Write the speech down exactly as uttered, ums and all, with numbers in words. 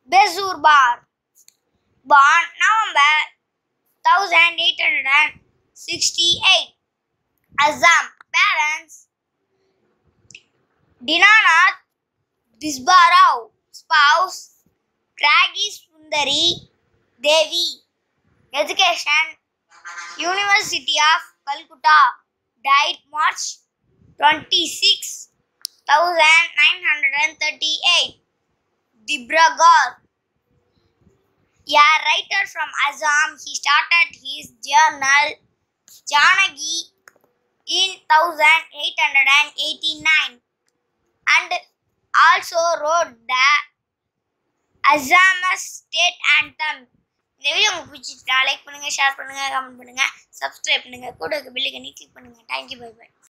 Bejbaruah, born November eighteen sixty-eight, Assam. Parents: Dinanath Bejbaruah, spouse Kragi Sundari Devi. Education: University of Calcutta. Died March twenty-sixth, nineteen thirty-eight. Biography. A writer from Assam, he started his journal Janagi in eighteen eighty-nine and also wrote the Assamese state anthem. இந்த video உங்களுக்கு பிடிச்சிருந்தா like பண்ணுங்க, share பண்ணுங்க, comment பண்ணுங்க, subscribe பண்ணுங்க, கூட இருக்க bell ஐகானை கிளிக் பண்ணுங்க. Thank you, bye bye.